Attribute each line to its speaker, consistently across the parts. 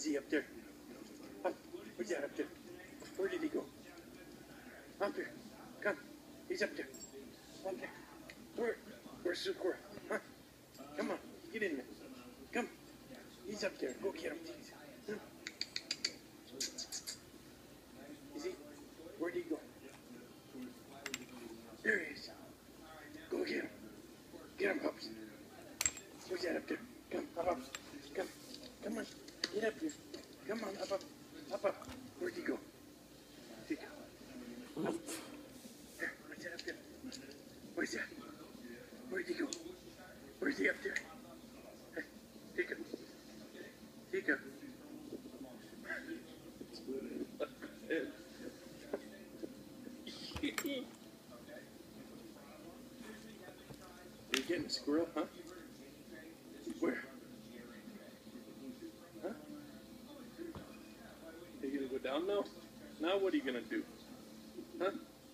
Speaker 1: Is he up there? Up. Where's that up there? Where did he go? Up there. Come. He's up there. Up there. Where's Sukora? Huh? Come on. Get in there. Come. He's up there. Go get him. Huh? Is he? Where'd he go? There he is. Go get him. Get him, pups. Where's that up there? Come, up. Come. Come on. Get up here. Come on, up. Up. Where'd he go? Where'd he go? Up. There. Where's that up there? Where's that? Where'd he go? Where's he up there? Hey, Tika. Tika. Are you getting a squirrel, huh? Where? Huh? Are you gonna go down now? Now what are you gonna do? Huh?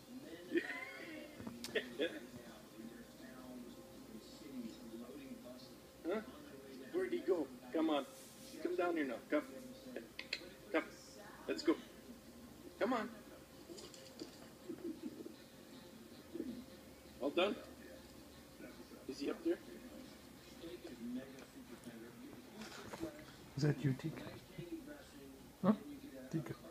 Speaker 1: Huh? Where'd he go? Come on. Come down here now. Come. Come. Let's go. Come on. All done? Is he up there?
Speaker 2: Is that you, Tika? Huh? Tika.